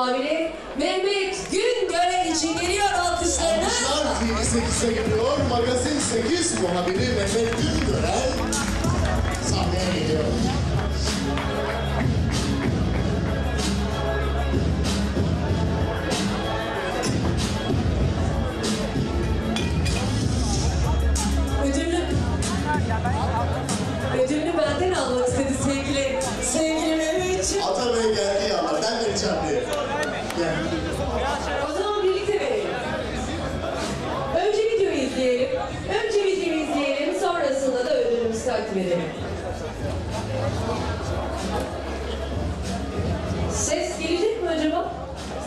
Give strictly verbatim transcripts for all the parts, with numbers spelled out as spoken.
muhabiri Mehmet Güngören için geliyor alkışlarına. Alkışlar T V sekize gidiyor. Magazin sekiz muhabiri Mehmet Güngören sahneye geliyor. Ödülünü, ödülünü benden almak istedi sevgili, sevgili Mehmetciğim. Atabey geldi ya, ben vereceğim diye. Gel. O zaman birlikte verelim. Önce videoyu izleyelim. Önce videoyu izleyelim, sonrasında da ödülümüzü takdim edelim. Ses gelecek mi acaba?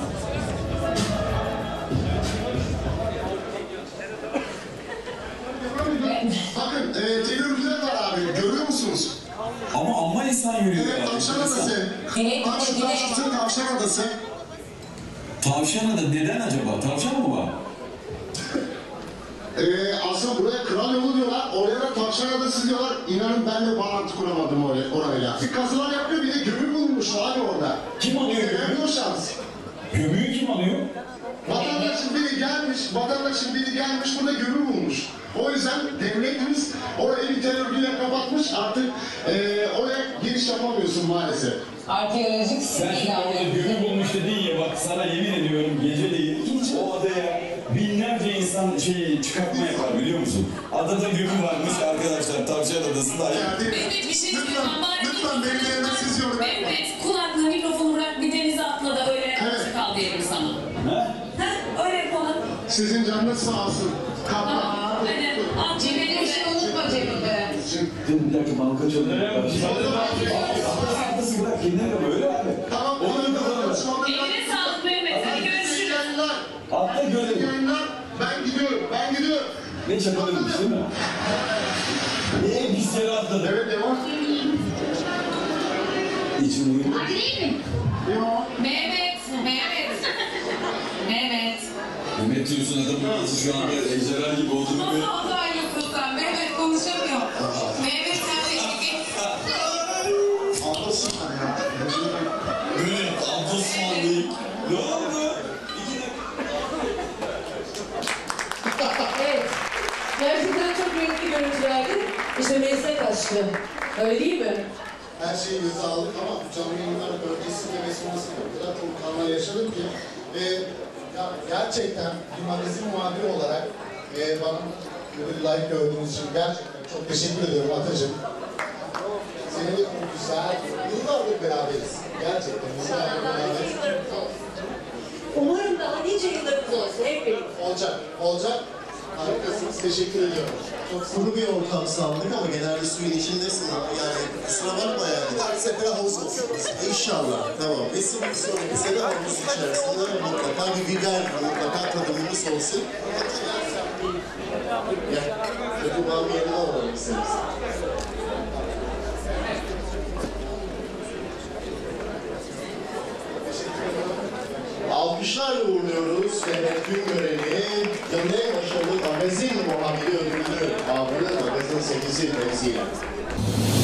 Bakın, e, televizyon var abi, görüyor musunuz? Ama amma insan yürüyor. Evet, Tavşan Adası. Karşı karşıtın Tavşan Adası. Tavşan Adası neden acaba? Tavşan mı var? Ee, aslında buraya kral yolu diyorlar, oraya da Tavşan Adası diyorlar. İnanın ben de bağlantı kuramadım oraya, orayla. Bir kazılar yapıyor, bir de gömü bulmuş abi orada. Kim alıyor gömüğü? Gömüyor şans. Gömüğü kim alıyor? Vatandaşın biri gelmiş, vatandaşın biri gelmiş, burada gömü bulmuş. O yüzden devletimiz orayı bir terör örgüyle kapatmış, artık e, oraya giriş yapamıyorsun maalesef. Arkeolojik Sen sit şimdi orada yani. gömü bulmuş dedin ya, bak sana yemin ediyorum gece değil, hiç o adaya binlerce insan şey çıkartma yapar biliyor musun? Adada gömü varmış arkadaşlar, Tavşan Adası'nda. Yani, Mehmet bir şey lütfen, söyleyeceğim. Bari lütfen benim yerime siz yorum yapmayın. Mehmet kulaklığı mikrofonu bırak bir denize atla da öyle Evet. kal diyelim sana. Ha? Ha öyle yapalım. Sizin canınız sağ olsun. Kapma. Tamam. Hadi at Cebine bir şey unutma cebinde. Bir dakika bana kaçalım. Haklısın bırak kendine de böyle abi. Tamam, Onu onu da da şu anda Eline sağlık Mehmet. Hadi görüşürüz. yayınlar. Atla görelim. Yayınlar. Ben gidiyorum, ben gidiyorum. Ne çakalıymış değil mi? Niye biz yere atladık? Evet, devam. İçin uyuyor. Hadi değil mi? Devam. Mehmet. Mehmet. Mehmet. Mehmet diyorsun adamın ağzı şu anda ejderha gibi oldu değil mi? Nasıl adaylısın sen? Mehmet konuşamıyor. Mehmet sen de Anlasınlar ya. Böyle abdosmanlıyım. Ne oldu? Evet. Gerçekten çok renkli görüntülerdi. İşte meslek aşkı. Öyle değil mi? Her şeyi göze aldık ama canlı yayınlar öncesinde ve sonrasında o kadar çok kanlar yaşadım ki e, ya gerçekten bir magazin muhabiri olarak e, bana böyle layık gördüğünüz için gerçekten çok teşekkür ediyorum Atacığım. Seninle çok güzel, yıllardır beraberiz. Gerçekten yıllardır beraberiz. Umarım daha nice yıllarımız olsun hep birlikte. Olacak, olacak. Harikasınız, teşekkür ediyorum. Çok Kuru bir ortam sağladık ama genelde suyun içindesin ama yani kusura bakma yani. her sefer havuz olsun. İnşallah, tamam. Esin bir sonraki sene havuz içerisinde mutlaka bir biber, mutlaka tadımımız olsun. Gel, ödül bağımı yerine alalım isteriz. Alkışlarla uğurluyoruz Mehmet Güngören'i yılın en başarılı magazin muhabiri ödülünü aldı magazin sekizi temsilen.